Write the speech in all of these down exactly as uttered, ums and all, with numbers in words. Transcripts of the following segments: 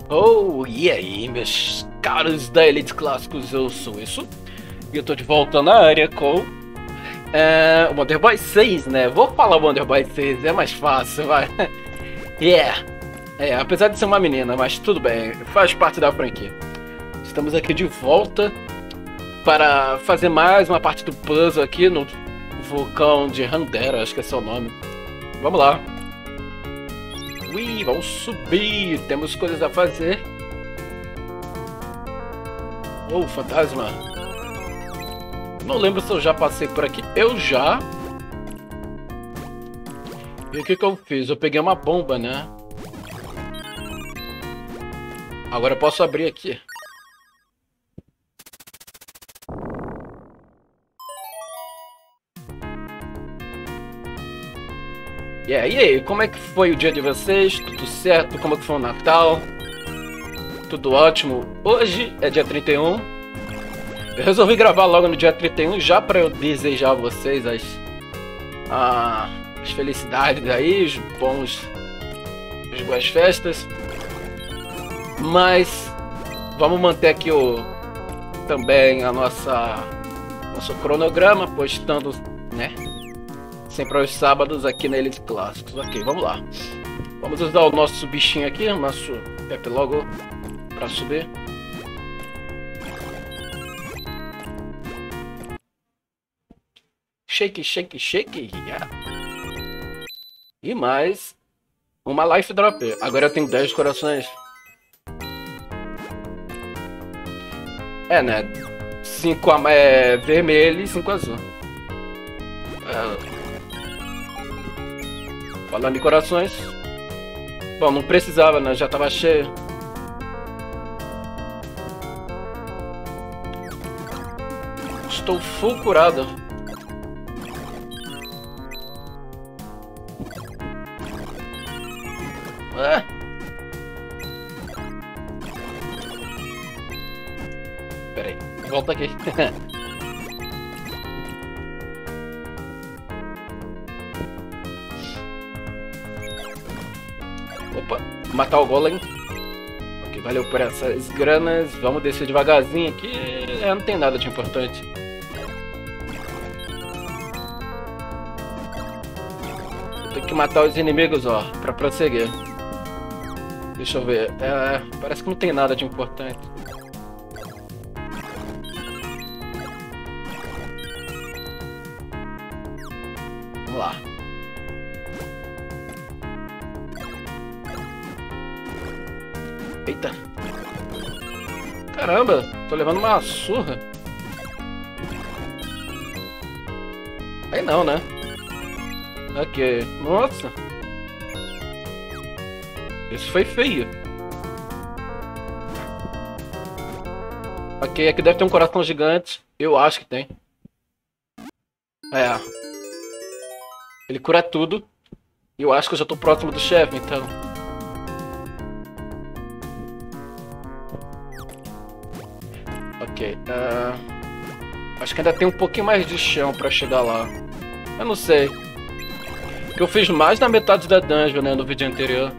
Oh, e aí, meus caros da Elite Clássicos, eu sou isso. E eu tô de volta na área com é, o Wonder Boy seis, né? Vou falar Wonder Boy seis, é mais fácil, vai. Yeah. É, apesar de ser uma menina, mas tudo bem, faz parte da franquia. Estamos aqui de volta para fazer mais uma parte do puzzle aqui no vulcão de Randera, acho que esse é o nome. Vamos lá. Ui, vamos subir, temos coisas a fazer. Oh, fantasma. Não lembro se eu já passei por aqui. Eu já. E o que que eu fiz? Eu peguei uma bomba, né? Agora eu posso abrir aqui. E aí, e aí, como é que foi o dia de vocês? Tudo certo? Como é que foi o Natal? Tudo ótimo. Hoje é dia trinta e um. Eu resolvi gravar logo no dia trinta e um já para eu desejar a vocês as, ah, as felicidades aí, os bons, as boas festas. Mas vamos manter aqui o também a nossa nosso cronograma, postando, né? Sempre aos sábados aqui na Elite Clássicos. Ok, vamos lá. Vamos usar o nosso bichinho aqui, o nosso Pep logo para subir. Shake, shake, shake. Yeah. E mais uma Life Drop. Agora eu tenho dez corações. É, né? cinco é, vermelho e cinco azul. É. Falando em corações. Bom, não precisava, né? Já tava cheio. Estou full curado. É. Pera aí, volta aqui. Opa, matar o golem. Ok, valeu por essas granas. Vamos descer devagarzinho aqui. É, não tem nada de importante. Tem que matar os inimigos, ó, pra prosseguir. Deixa eu ver. É, parece que não tem nada de importante. Vamos lá. Eita. Caramba, tô levando uma surra. Aí não, né? Ok. Nossa. Isso foi feio. Ok, aqui deve ter um coração gigante. Eu acho que tem. É. Ele cura tudo. E eu acho que eu já tô próximo do chefe, então. Ok. Uh... Acho que ainda tem um pouquinho mais de chão pra chegar lá. Eu não sei. Porque eu fiz mais da metade da dungeon, né, no vídeo anterior.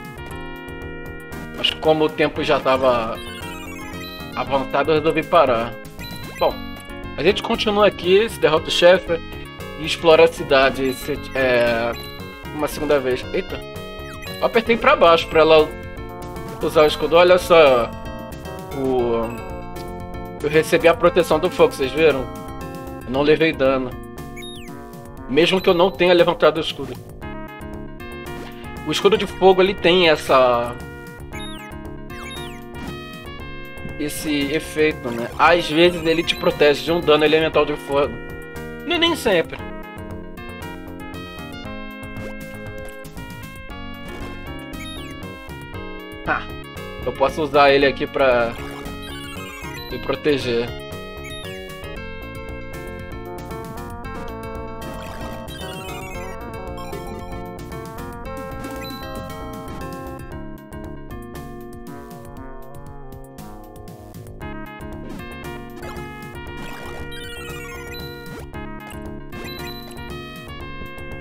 Mas como o tempo já estava avançado, eu resolvi parar. Bom, a gente continua aqui, se derrota o chefe e explora a cidade se, é, uma segunda vez. Eita! Eu apertei pra baixo pra ela usar o escudo. Olha só, o... eu recebi a proteção do fogo, vocês viram? Eu não levei dano. Mesmo que eu não tenha levantado o escudo. O escudo de fogo, ele tem essa... esse efeito, né? Às vezes ele te protege de um dano elemental de fogo. Nem, nem sempre. Ah, eu posso usar ele aqui pra me proteger.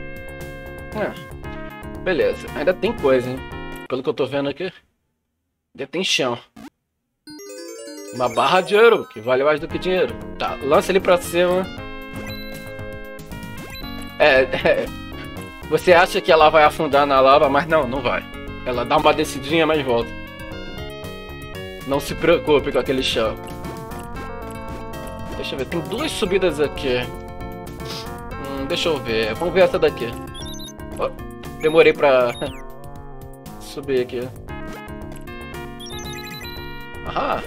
É, beleza, ainda tem coisa, hein? Pelo que eu tô vendo aqui. Ainda tem chão. Uma barra de ouro, que vale mais do que dinheiro. Tá, lança ele pra cima. É, é, você acha que ela vai afundar na lava, mas não, não vai. Ela dá uma descidinha, mas volta. Não se preocupe com aquele chão. Deixa eu ver, tem duas subidas aqui. Hum, deixa eu ver, vamos ver essa daqui. Oh, demorei pra subir aqui. Aham.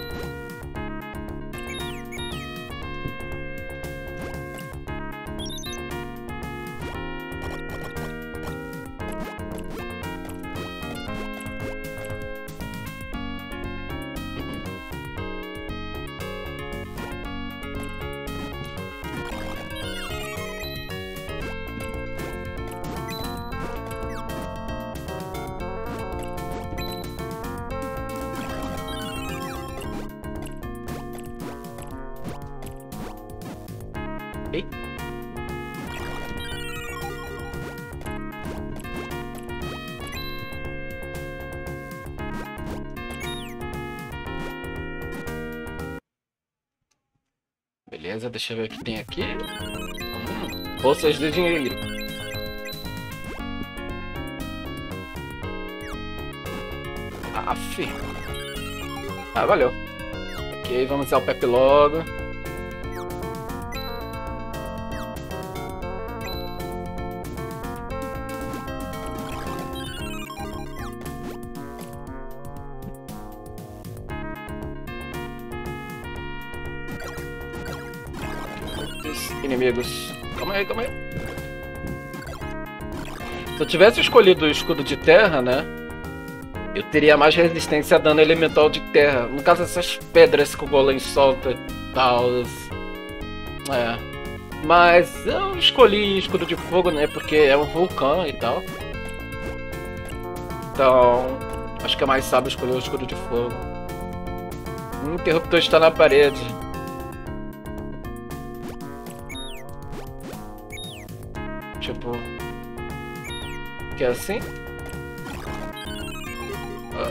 Ei. Beleza, deixa eu ver o que tem aqui. Hum, bolsas de dinheiro. Aff. Ah, valeu. Ok, vamos ao Pepe logo. Inimigos. Calma aí, calma aí. Se eu tivesse escolhido o escudo de terra, né? Eu teria mais resistência a dano elemental de terra. No caso, essas pedras que o golem solta e tal. É. Mas eu escolhi escudo de fogo, né? Porque é um vulcão e tal. Então, acho que é mais sábio escolher o escudo de fogo. O interruptor está na parede. Tipo... Que é assim? Ah.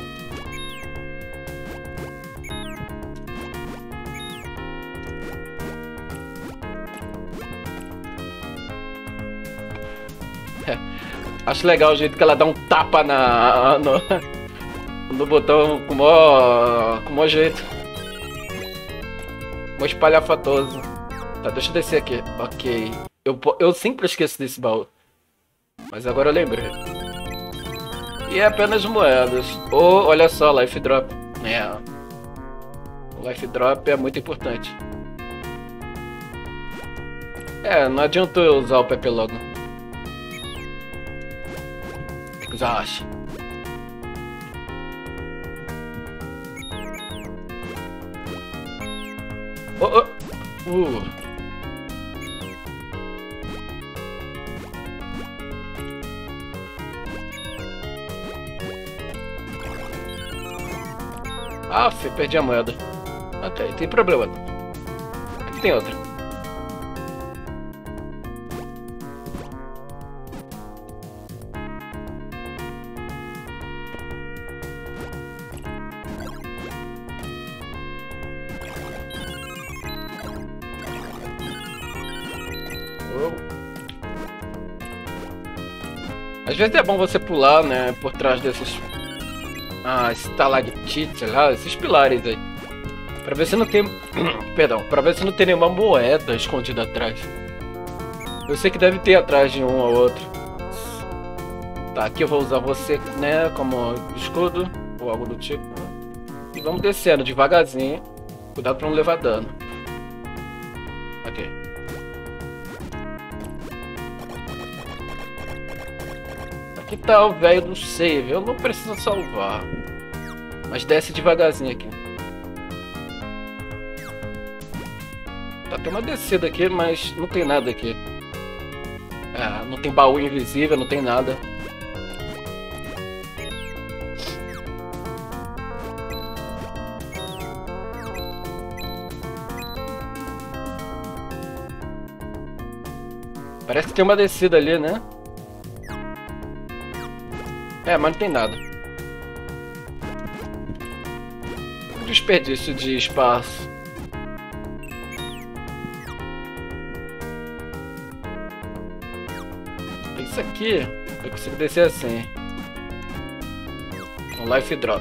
É. Acho legal o jeito que ela dá um tapa na... No, no botão com mó... Com mó jeito. Mó espalhafatoso. Tá, deixa eu descer aqui. Ok. Eu, eu sempre esqueço desse baú. Mas agora eu lembrei. E é apenas moedas. Oh, olha só, Life Drop. É. O Life Drop é muito importante. É, não adiantou eu usar o Pepe logo. Exato. Oh, oh. Uh. Ah, perdi a moeda. Ok, tem problema. Aqui tem outra. Oh. Às vezes é bom você pular, né, por trás desses... Ah, estalactite, sei lá, esses pilares aí. Pra ver se não tem... Perdão, pra ver se não tem nenhuma moeda escondida atrás. Eu sei que deve ter atrás de um ou outro. Tá, aqui eu vou usar você, né, como escudo, ou algo do tipo. E vamos descendo devagarzinho. Cuidado pra não levar dano. Ok. Aqui tá o velho do save. Eu não preciso salvar. Mas desce devagarzinho aqui. Tá, tem uma descida aqui, mas não tem nada aqui. É, não tem baú invisível, não tem nada. Parece que tem uma descida ali, né? É, mas não tem nada. desperdício de espaço. Isso aqui eu consigo descer assim. Um life drop.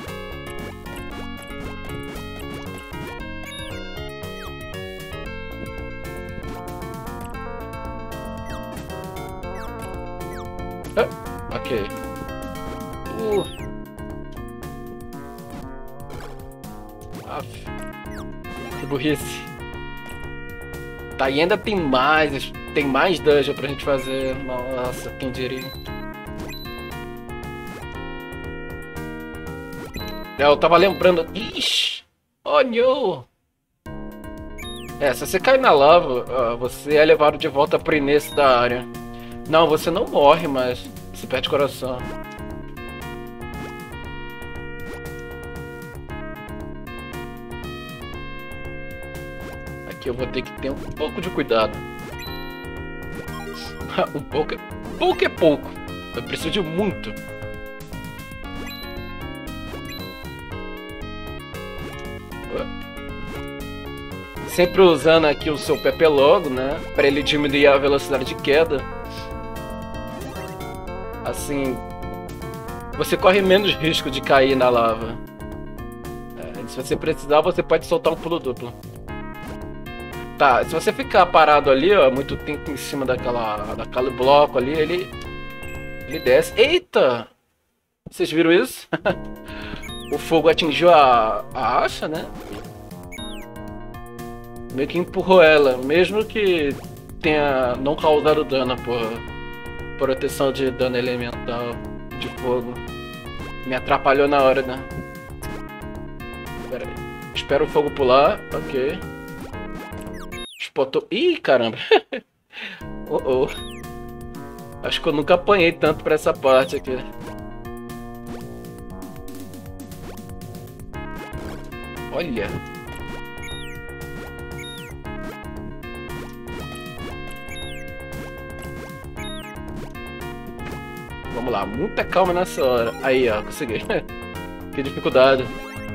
Ah, ok. Uh. Aff. Que burrice. Tá, e ainda tem mais. Tem mais dungeon pra gente fazer. Nossa, quem diria. Eu tava lembrando. Ixi! Oh, não! É, se você cair na lava, você é levado de volta pro início da área. Não, você não morre, mas você perde coração. Aqui eu vou ter que ter um pouco de cuidado. um pouco, pouco é pouco. Eu preciso de muito. Sempre usando aqui o seu Pepe logo, né? Para ele diminuir a velocidade de queda. Assim, você corre menos risco de cair na lava. É, se você precisar, você pode soltar um pulo duplo. Tá, se você ficar parado ali, ó, muito tempo em cima daquela, daquele bloco ali, ele, ele desce. Eita! Vocês viram isso? O fogo atingiu a, a acha, né? Meio que empurrou ela, mesmo que tenha não causado dano por proteção de dano elemental de fogo. Me atrapalhou na hora, né? Pera aí. Espera o fogo pular, ok. Spotou. Ih, caramba! oh, oh. Acho que eu nunca apanhei tanto pra essa parte aqui. Olha! Vamos lá, muita calma nessa hora. Aí, ó, consegui. Que dificuldade.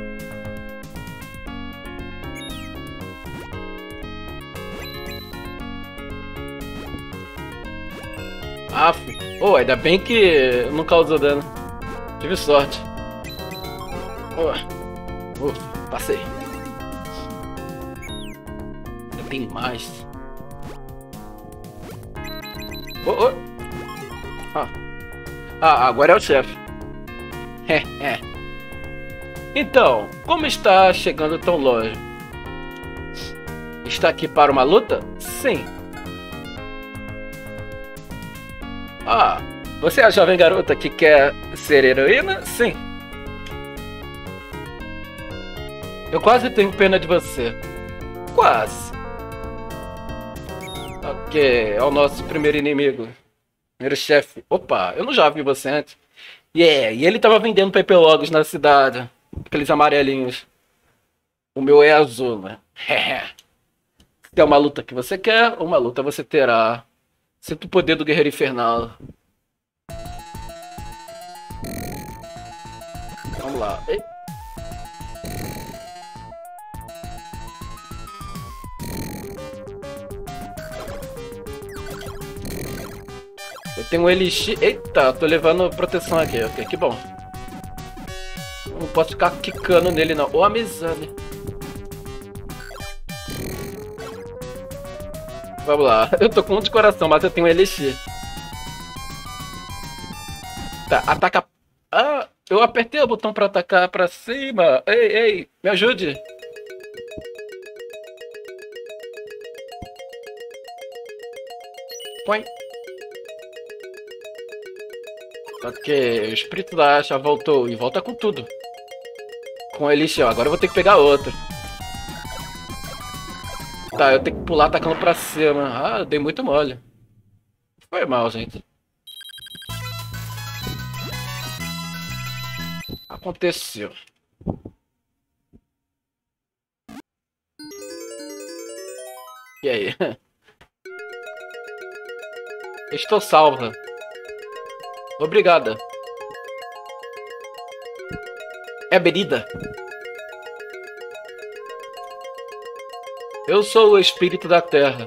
Aff. Oh, ainda bem que não causou dano. Tive sorte. Oh. Ufa, passei. Ainda tem mais. Oh, oh. Ah. Ah, agora é o chefe. Então, como está chegando tão longe? Está aqui para uma luta? Sim. Ah, você é a jovem garota que quer ser heroína? Sim. Eu quase tenho pena de você. Quase. Ok, é o nosso primeiro inimigo. Primeiro chefe. Opa, eu não já vi você antes. Yeah, e ele tava vendendo pepelogos na cidade. Aqueles amarelinhos. O meu é azul, né? Se é uma luta que você quer, uma luta você terá. Sinto o poder do guerreiro infernal. Vamos lá. Ei. Eu tenho um elixir. Eita, tô levando proteção aqui, ok, que bom. Não posso ficar quicando nele não. Ô, amizade. Vamos lá, eu tô com um de coração, mas eu tenho um elixir. Tá, ataca. Ah, eu apertei o botão pra atacar pra cima. Ei, ei, me ajude. Põe. Ok, o espírito da acha voltou e volta com tudo. Com o elixir, agora eu vou ter que pegar outro. Tá, eu tenho que pular atacando pra cima. Ah, eu dei muito mole. Foi mal, gente. Aconteceu. E aí? Estou salva. Obrigada. É a bebida. Eu sou o espírito da Terra.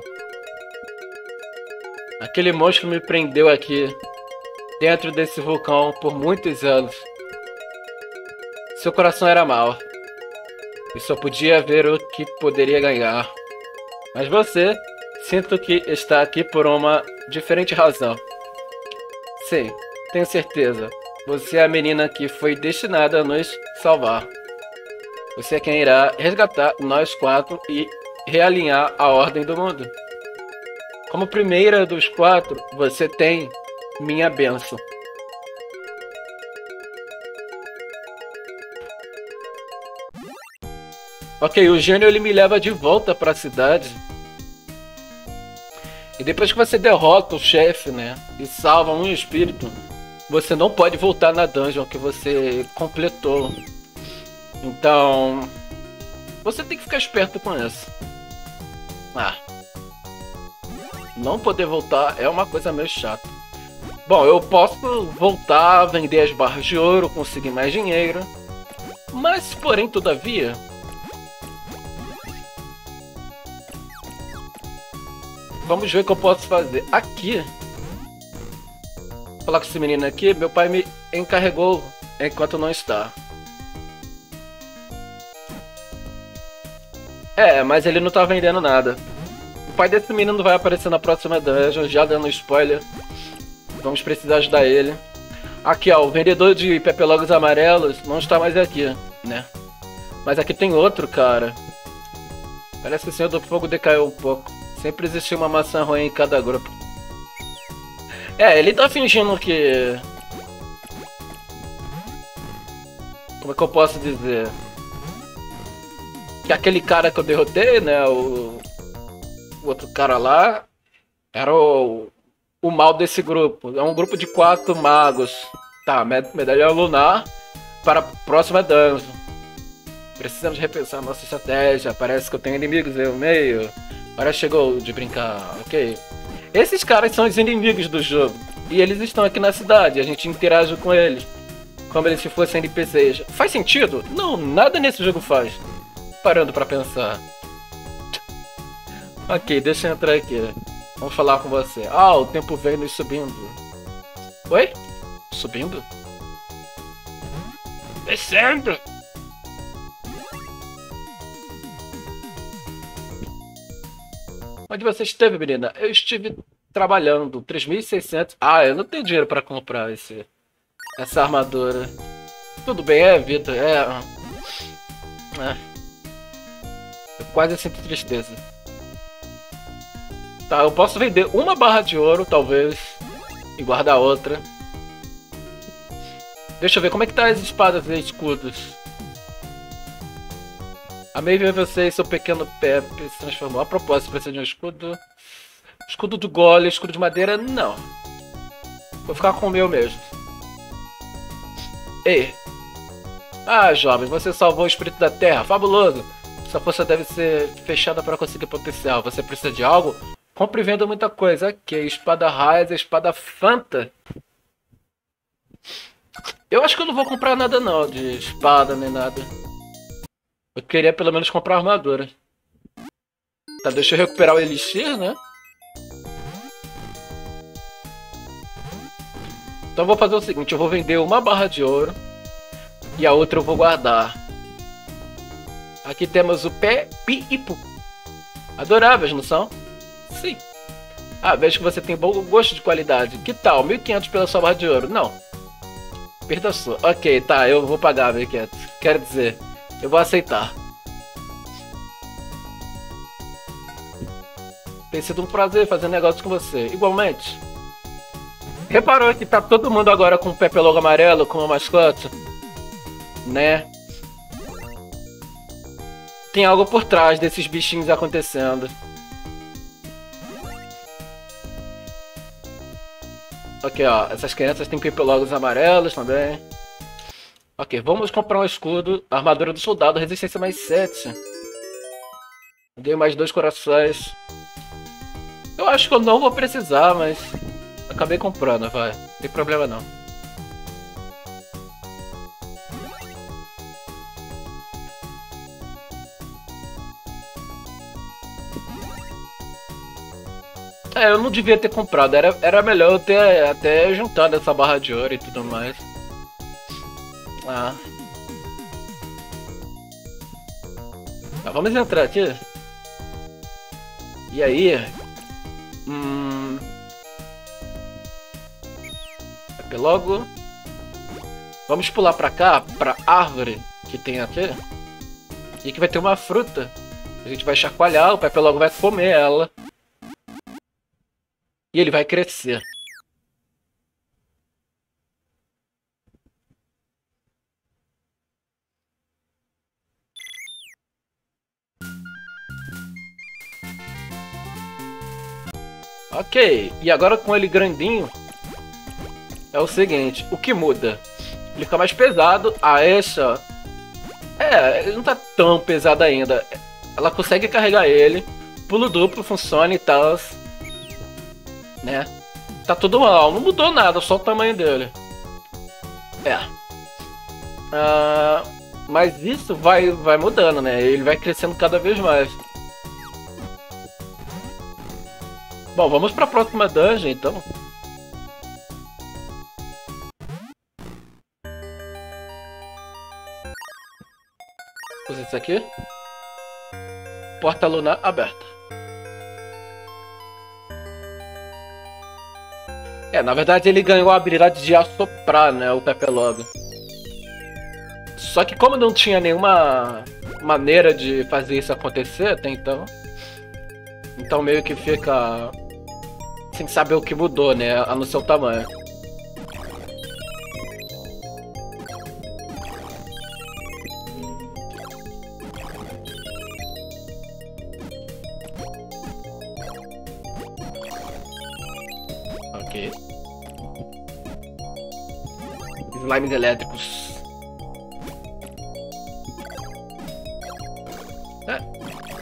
Aquele monstro me prendeu aqui, dentro desse vulcão, por muitos anos. Seu coração era mau. E só podia ver o que poderia ganhar. Mas você, sinto que está aqui por uma diferente razão. Sim, tenho certeza. Você é a menina que foi destinada a nos salvar. Você é quem irá resgatar nós quatro e realinhar a ordem do mundo. Como primeira dos quatro, você tem minha bênção. Ok, o gênio ele me leva de volta para a cidade. E depois que você derrota o chefe, né, e salva um espírito, você não pode voltar na dungeon que você completou. Então, você tem que ficar esperto com isso. Ah, não poder voltar é uma coisa meio chata. Bom, eu posso voltar, vender as barras de ouro, conseguir mais dinheiro. Mas, porém, todavia... Vamos ver o que eu posso fazer. Aqui... Vou falar com esse menino aqui. Meu pai me encarregou enquanto não está. É, mas ele não tá vendendo nada. O pai desse menino vai aparecer na próxima dungeon, já dando spoiler. Vamos precisar ajudar ele. Aqui, ó, o vendedor de pepelogos amarelos não está mais aqui, né? Mas aqui tem outro, cara. Parece que o Senhor do Fogo decaiu um pouco. Sempre existiu uma maçã ruim em cada grupo. É, ele tá fingindo que... Como é que eu posso dizer? Que aquele cara que eu derrotei, né? O, o outro cara lá... Era o... O mal desse grupo. É um grupo de quatro magos. Tá, medalha lunar para a próxima dungeon. Precisamos repensar nossa estratégia. Parece que eu tenho inimigos no meio. Agora chegou de brincar, ok? Esses caras são os inimigos do jogo. E eles estão aqui na cidade. A gente interage com eles como eles se fossem N P Cs. Faz sentido? Não, nada nesse jogo faz. Parando pra pensar. Ok, deixa eu entrar aqui. Vamos falar com você. Ah, o tempo vem nos subindo. Oi? Subindo? Descendo! Onde você esteve, menina? Eu estive trabalhando. três mil e seiscentos. Ah, eu não tenho dinheiro para comprar esse, essa armadura. Tudo bem, é vida. É... é. Eu quase sinto tristeza. Tá, eu posso vender uma barra de ouro, talvez. E guardar outra. Deixa eu ver como é que tá as espadas e escudos. Amei ver você e seu pequeno Pepe se transformou. A propósito, precisa de um escudo. Escudo do gole, escudo de madeira, não. Vou ficar com o meu mesmo. Ei. Ah, jovem, você salvou o espírito da terra. Fabuloso. Sua força deve ser fechada para conseguir potencial. Você precisa de algo? Compre e venda muita coisa. Ok, espada raiz, espada Fanta. Eu acho que eu não vou comprar nada não, de espada nem nada. Eu queria pelo menos comprar armadura. Tá, deixa eu recuperar o elixir, né? Então eu vou fazer o seguinte, eu vou vender uma barra de ouro. E a outra eu vou guardar. Aqui temos o pé, pi e pu. Adoráveis, não são? Sim. Ah, vejo que você tem bom gosto de qualidade. Que tal? mil e quinhentos pela sua barra de ouro. Não. Perda sua. Ok, tá, eu vou pagar mil e quinhentos. Quero dizer, eu vou aceitar. Tem sido um prazer fazer negócio com você. Igualmente. Reparou que tá todo mundo agora com o Pepe Logo amarelo como mascote? Né? Tem algo por trás desses bichinhos acontecendo. Ok, ó. Essas crianças têm Pepe Logos amarelos também. Ok, vamos comprar um escudo. Armadura do soldado, resistência mais sete. Dei mais dois corações. Eu acho que eu não vou precisar, mas... acabei comprando, vai. Não tem problema não. É, eu não devia ter comprado. Era, era melhor eu ter até juntado essa barra de ouro e tudo mais. Ah. Tá, vamos entrar aqui. E aí... Hum... Aqui logo... Vamos pular pra cá, pra árvore que tem aqui. E aqui vai ter uma fruta. A gente vai chacoalhar, o Pepe logo vai comer ela. E ele vai crescer. Ok, e agora com ele grandinho, é o seguinte, o que muda? Ele fica mais pesado, a Esha, é, ele não tá tão pesado ainda, ela consegue carregar ele, pulo duplo funciona e tal, né? Tá tudo mal, não mudou nada, só o tamanho dele. É. Ah, mas isso vai, vai mudando, né? Ele vai crescendo cada vez mais. Bom, vamos para a próxima dungeon, então. Usa isso aqui. Porta lunar aberta. É, na verdade ele ganhou a habilidade de assoprar, né, o Pepe Logo. Só que como não tinha nenhuma maneira de fazer isso acontecer até então... Então meio que fica... sem saber o que mudou, né? A no seu tamanho. Ok. Slimes elétricos. É.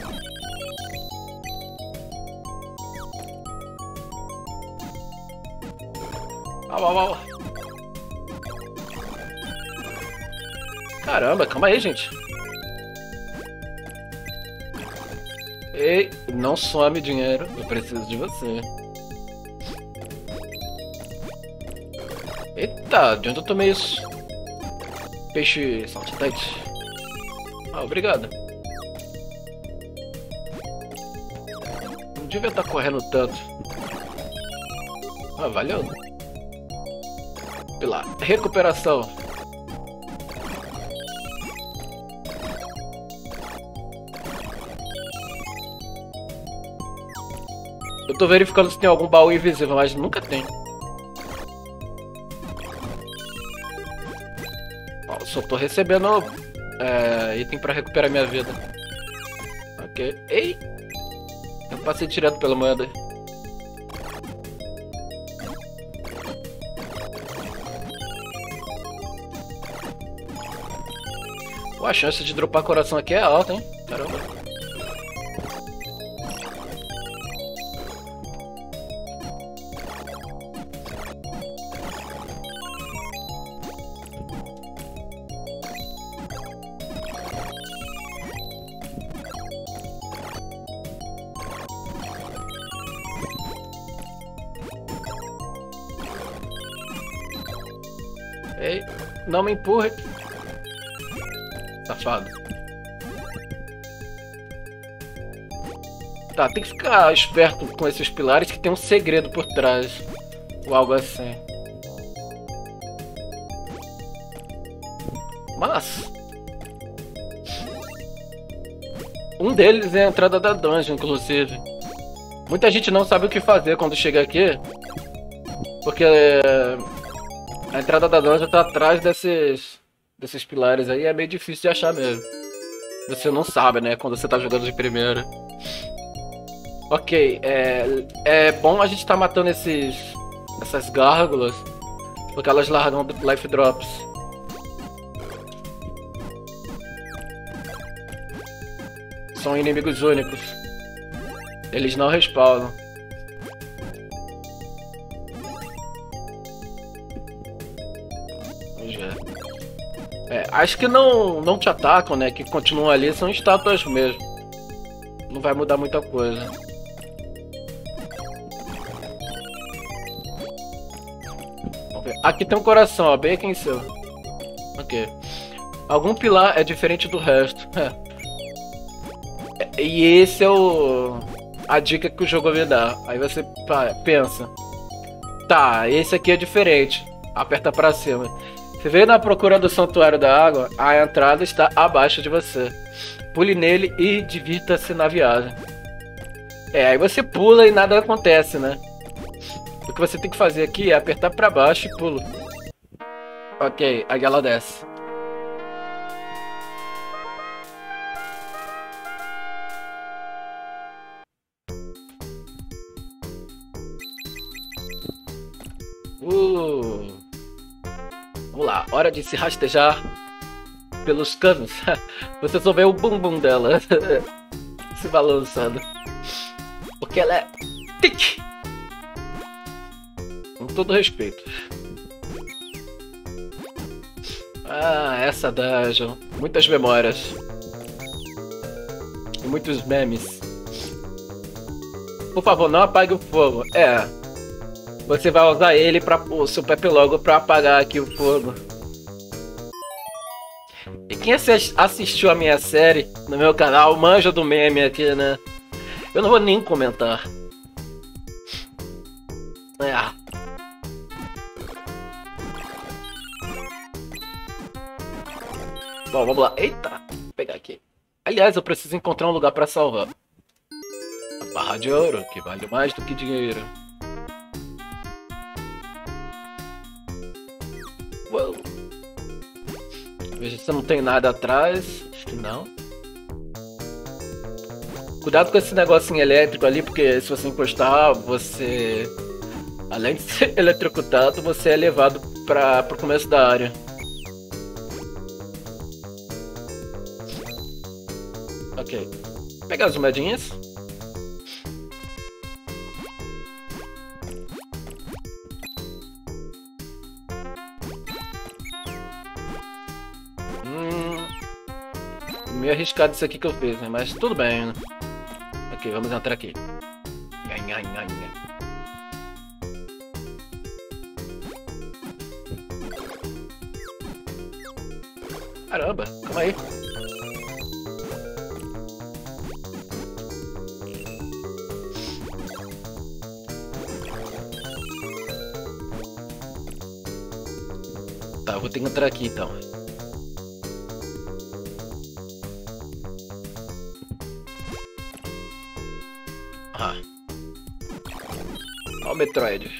Caramba, calma aí, gente. Ei, não some dinheiro. Eu preciso de você. Eita, de onde eu tomei isso? Peixe saltitante. Ah, obrigado. Não devia estar correndo tanto. Ah, valeu. Pela recuperação. Eu tô verificando se tem algum baú invisível, mas nunca tem. Ó, só tô recebendo é, item pra recuperar minha vida. Ok. Ei! Eu passei direto pela moeda. Pô, a chance de dropar coração aqui é alta, hein? Caramba. Ei, não me empurre. Safado. Tá, tem que ficar esperto com esses pilares que tem um segredo por trás. Ou algo assim. Mas... um deles é a entrada da dungeon, inclusive. Muita gente não sabe o que fazer quando chega aqui. Porque... a entrada da dungeon tá atrás desses... desses pilares aí, é meio difícil de achar mesmo. Você não sabe, né, quando você tá jogando de primeira. Ok, é, é bom a gente tá matando esses, essas gárgulas, porque elas largam life drops. São inimigos únicos. Eles não respawnam. Vamos ver. É, acho que não, não te atacam, né? Que continuam ali, são estátuas mesmo. Não vai mudar muita coisa. Aqui tem um coração, ó, bem aqui em cima. Ok. Algum pilar é diferente do resto. É. E esse é o... a dica que o jogo me dá. Aí você pá, pensa. Tá, esse aqui é diferente. Aperta pra cima. Você veio na procura do Santuário da Água, a entrada está abaixo de você. Pule nele e divirta-se na viagem. É, aí você pula e nada acontece, né? O que você tem que fazer aqui é apertar pra baixo e pula. Ok, aí ela desce. Uh. Vamos lá, hora de se rastejar pelos canos. Você só vê o bumbum dela se balançando. Porque ela é tic! Com todo respeito. Ah, essa dungeon. Muitas memórias. E muitos memes. Por favor, não apague o fogo. É. Você vai usar ele para o seu Pepe Logo para apagar aqui o fogo. E quem assistiu a minha série no meu canal, manja do meme aqui, né? Eu não vou nem comentar. É. Bom, vamos lá. Eita, vou pegar aqui. Aliás, eu preciso encontrar um lugar para salvar. A barra de ouro, que vale mais do que dinheiro. Uou. Veja se não tem nada atrás. Acho que não. Cuidado com esse negocinho elétrico ali, porque se você encostar, você... além de ser eletrocutado, você é levado para o começo da área. Ok. Vou pegar as moedinhas. Hum... Meio arriscado isso aqui que eu fiz, né? Mas tudo bem, né? Ok, vamos entrar aqui. Caramba, calma aí. Tá, eu vou ter que entrar aqui então. Ah. Olha o Metroid.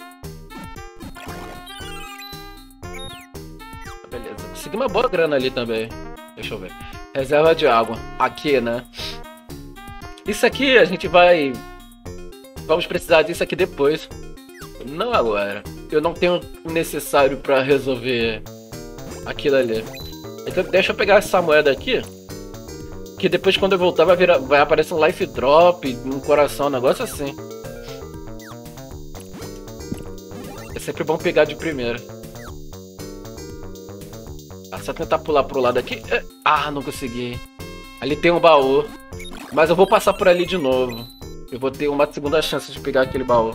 Beleza. Consegui uma boa grana ali também. Deixa eu ver. Reserva de água. Aqui, né? Isso aqui a gente vai... Vamos precisar disso aqui depois. Não agora. Eu não tenho o necessário pra resolver aquilo ali. Então deixa eu pegar essa moeda aqui. Que depois quando eu voltar vai, virar, vai aparecer um life drop, um coração, um negócio assim. É sempre bom pegar de primeira. Ah, só tentar pular pro lado aqui. Ah, não consegui. Ali tem um baú. Mas eu vou passar por ali de novo. Eu vou ter uma segunda chance de pegar aquele baú.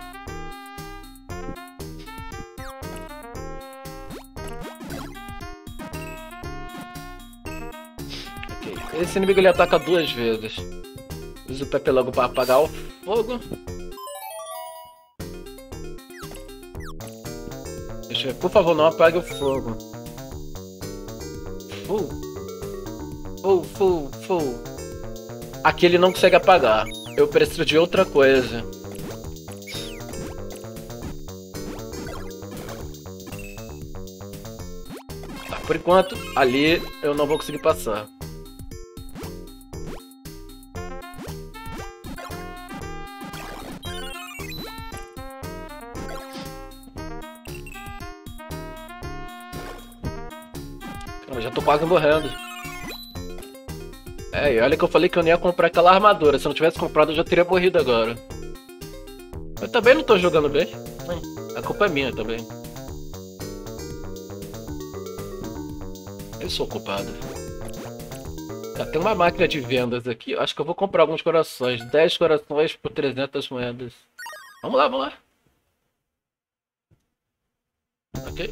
Esse inimigo ele ataca duas vezes. Usa o Pepe Logo para apagar o fogo. Deixa eu ver. Por favor, não apague o fogo. Full. Full, full, full. Aqui ele não consegue apagar. Eu preciso de outra coisa. Tá, por enquanto, ali eu não vou conseguir passar. Eu já tô quase morrendo. É, e olha que eu falei que eu não ia comprar aquela armadura. Se eu não tivesse comprado, eu já teria morrido agora. Eu também não tô jogando bem. A culpa é minha também. Eu sou culpado. Tá, tem uma máquina de vendas aqui. Eu acho que eu vou comprar alguns corações. dez corações por trezentas moedas. Vamos lá, vamos lá. Ok.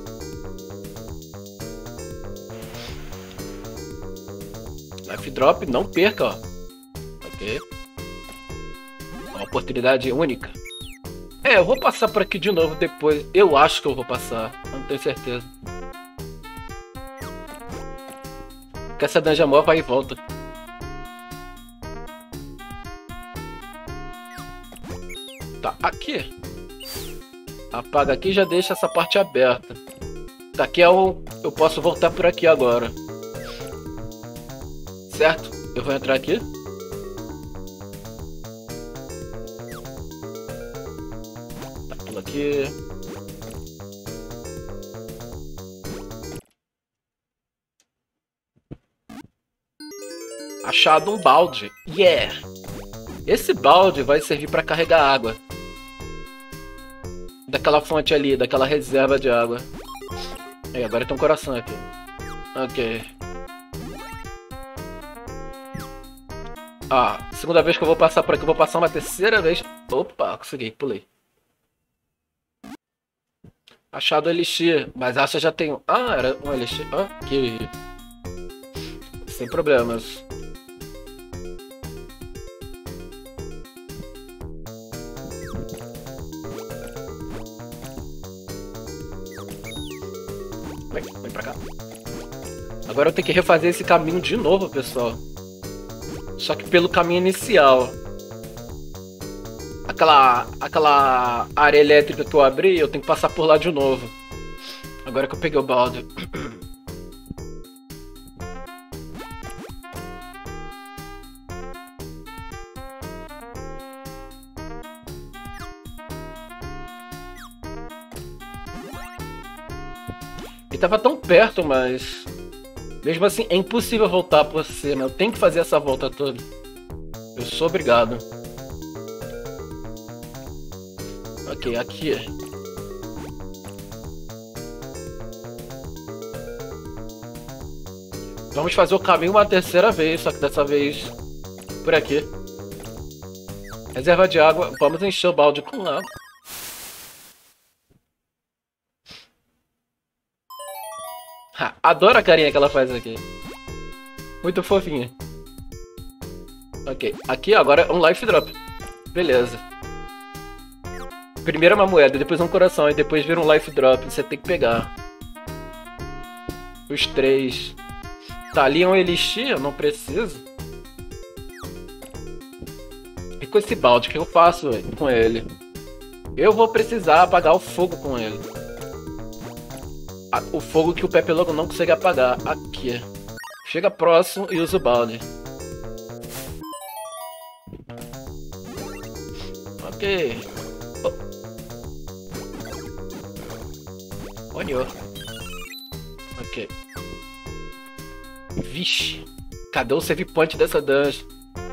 Life Drop, não perca, ó. Ok. Uma oportunidade única. É, eu vou passar por aqui de novo depois. Eu acho que eu vou passar. Eu não tenho certeza. Porque essa dungeon mó vai e volta. Tá, aqui. Apaga aqui e já deixa essa parte aberta. Daqui eu, eu posso voltar por aqui agora. Certo? Eu vou entrar aqui. Tá, pula aqui. Achado um balde. Yeah! Esse balde vai servir para carregar água. Daquela fonte ali, daquela reserva de água. E agora tem um coração aqui. Ok. Ah, segunda vez que eu vou passar por aqui, eu vou passar uma terceira vez. Opa, consegui, pulei. Achado elixir, mas acha já tem um. Ah, era um elixir. Ah, que. Sem problemas. Vem, vem pra cá. Agora eu tenho que refazer esse caminho de novo, pessoal. Só que pelo caminho inicial. Aquela, aquela área elétrica que eu abri, eu tenho que passar por lá de novo. Agora que eu peguei o balde. Ele tava tão perto, mas... mesmo assim, é impossível voltar por cima. Eu tenho que fazer essa volta toda. Eu sou obrigado. Ok, aqui. Vamos fazer o caminho uma terceira vez, só que dessa vez por aqui. Reserva de água. Vamos encher o balde com água. Ha, adoro a carinha que ela faz aqui. Muito fofinha. Ok, aqui agora é um life drop. Beleza. Primeiro uma moeda, depois um coração e depois vira um life drop. Você tem que pegar os três. Tá, ali é um elixir, eu não preciso. E com esse balde, o que eu faço com ele? Eu vou precisar apagar o fogo com ele. O fogo que o Pepe Logo não consegue apagar. Aqui. Chega próximo e usa o balde. Ok. Oh. Olhou. Ok. Vixe. Cadê o save point dessa dungeon?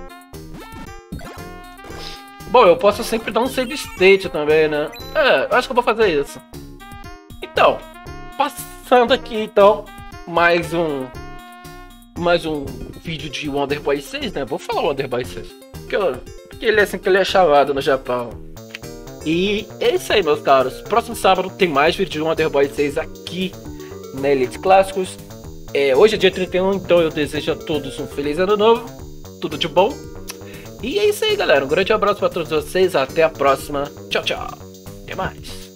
Bom, eu posso sempre dar um save state também, né? É, eu acho que eu vou fazer isso. Então, passando aqui então, mais um mais um vídeo de Wonder Boy seis, né? Vou falar Wonder Boy seis, porque, eu, porque ele é assim que ele é chamado no Japão. E é isso aí, meus caros. Próximo sábado tem mais vídeo de Wonder Boy seis aqui na Elite Clássicos. É, hoje é dia trinta e um, então eu desejo a todos um feliz ano novo, tudo de bom. E é isso aí, galera. Um grande abraço para todos vocês. Até a próxima. Tchau, tchau. Até mais.